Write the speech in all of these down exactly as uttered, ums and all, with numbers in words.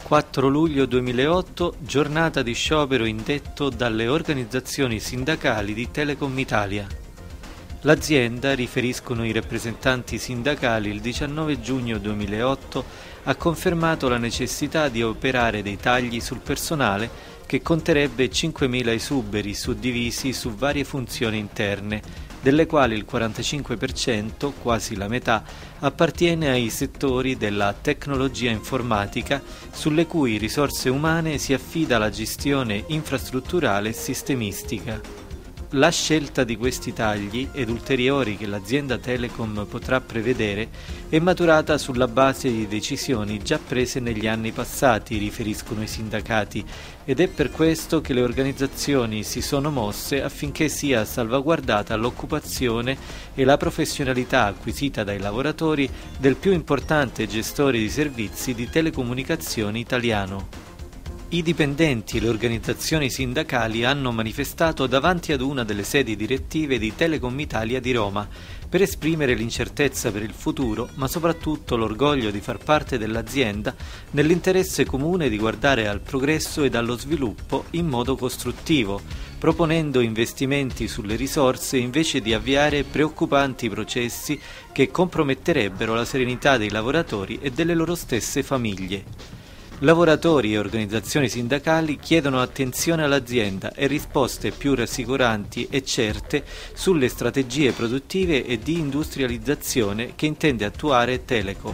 quattro luglio duemilaotto, giornata di sciopero indetto dalle organizzazioni sindacali di Telecom Italia. L'azienda, riferiscono i rappresentanti sindacali, il diciannove giugno duemilaotto ha confermato la necessità di operare dei tagli sul personale che conterebbe cinquemila esuberi suddivisi su varie funzioni interne, delle quali il quarantacinque per cento, quasi la metà, appartiene ai settori della tecnologia informatica, sulle cui risorse umane si affida la gestione infrastrutturale e sistemistica. La scelta di questi tagli ed ulteriori che l'azienda Telecom potrà prevedere è maturata sulla base di decisioni già prese negli anni passati, riferiscono i sindacati, ed è per questo che le organizzazioni si sono mosse affinché sia salvaguardata l'occupazione e la professionalità acquisita dai lavoratori del più importante gestore di servizi di telecomunicazioni italiano. I dipendenti e le organizzazioni sindacali hanno manifestato davanti ad una delle sedi direttive di Telecom Italia di Roma per esprimere l'incertezza per il futuro, ma soprattutto l'orgoglio di far parte dell'azienda nell'interesse comune di guardare al progresso ed allo sviluppo in modo costruttivo, proponendo investimenti sulle risorse invece di avviare preoccupanti processi che comprometterebbero la serenità dei lavoratori e delle loro stesse famiglie. Lavoratori e organizzazioni sindacali chiedono attenzione all'azienda e risposte più rassicuranti e certe sulle strategie produttive e di industrializzazione che intende attuare Telecom.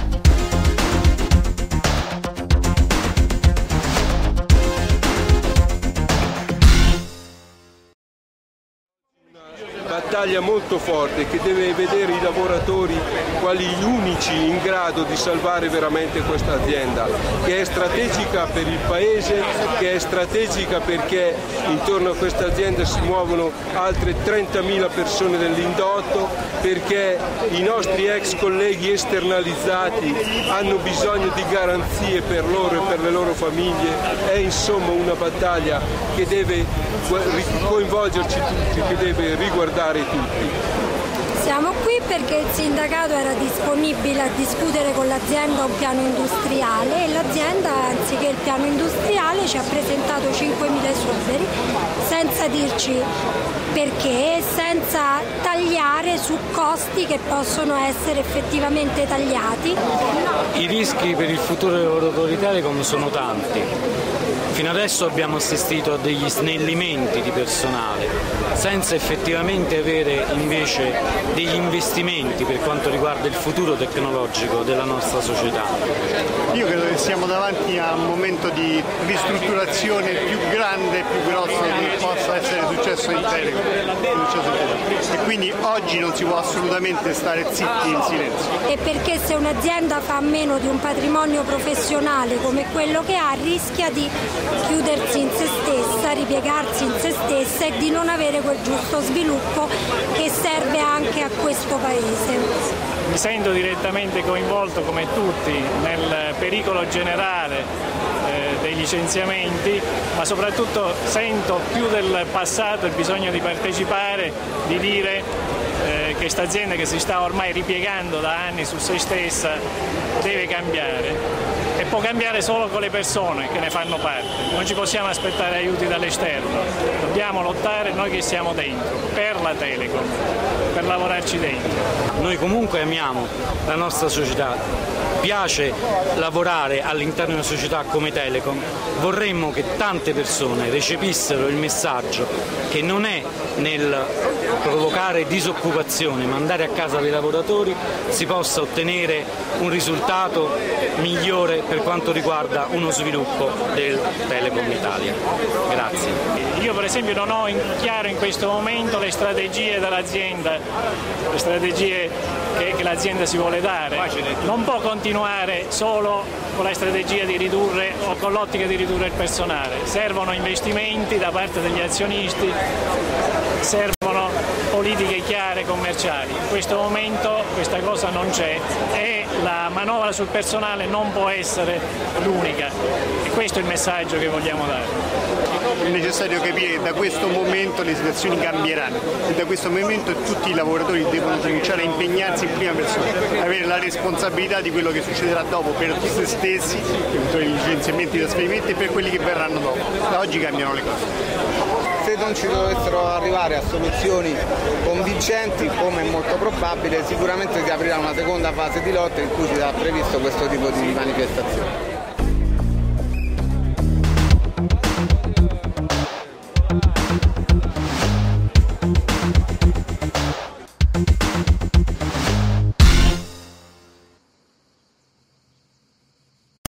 Battaglia molto forte che deve vedere i lavoratori quali gli unici in grado di salvare veramente questa azienda, che è strategica per il paese, che è strategica perché intorno a questa azienda si muovono altre trentamila persone dell'indotto, perché i nostri ex colleghi esternalizzati hanno bisogno di garanzie per loro e per le loro famiglie. È insomma una battaglia che deve coinvolgerci tutti, che deve riguardare tutti. Siamo qui perché il sindacato era disponibile a discutere con l'azienda un piano industriale e l'azienda, anziché il piano industriale, ci ha presentato cinquemila esuberi senza dirci perché, senza tagliare su costi che possono essere effettivamente tagliati. I rischi per il futuro dei lavoratori Telecom sono tanti. Fino adesso abbiamo assistito a degli snellimenti di personale, senza effettivamente avere invece degli investimenti per quanto riguarda il futuro tecnologico della nostra società. Io credo che siamo davanti a un momento di ristrutturazione più grande e più grosso che possa essere successo in Telecom. E quindi oggi non si può assolutamente stare zitti in silenzio. E perché se un'azienda fa meno di un patrimonio professionale come quello che ha, rischia di chiudersi in se stessa, ripiegarsi in se stessa e di non avere quel giusto sviluppo che serve anche a questo Paese. Mi sento direttamente coinvolto, come tutti, nel pericolo generale eh, dei licenziamenti, ma soprattutto sento più del passato il bisogno di partecipare, di dire eh, che questa azienda che si sta ormai ripiegando da anni su se stessa deve cambiare. E può cambiare solo con le persone che ne fanno parte, non ci possiamo aspettare aiuti dall'esterno, dobbiamo lottare noi che siamo dentro, per la Telecom, per lavorarci dentro. Noi comunque amiamo la nostra società, piace lavorare all'interno di una società come Telecom, vorremmo che tante persone recepissero il messaggio che non è nel provocare disoccupazione, mandare a casa dei lavoratori, si possa ottenere un risultato migliore per quanto riguarda uno sviluppo del Telecom Italia. Grazie. Io per esempio non ho in chiaro in questo momento le strategie dell'azienda, le strategie che, che l'azienda si vuole dare. Non può continuare solo con la strategia di ridurre o con l'ottica di ridurre il personale. Servono investimenti da parte degli azionisti, servono politiche chiare commerciali. In questo momento questa cosa non c'è e la manovra sul personale non può essere l'unica, e questo è il messaggio che vogliamo dare. È necessario capire che da questo momento le situazioni cambieranno e da questo momento tutti i lavoratori devono cominciare a impegnarsi in prima persona, avere la responsabilità di quello che succederà dopo per se stessi, per i licenziamenti e trasferimenti e per quelli che verranno dopo. Da oggi cambiano le cose. Se non ci dovessero arrivare a soluzioni convincenti, come è molto probabile, sicuramente si aprirà una seconda fase di lotta in cui si sarà previsto questo tipo di manifestazione.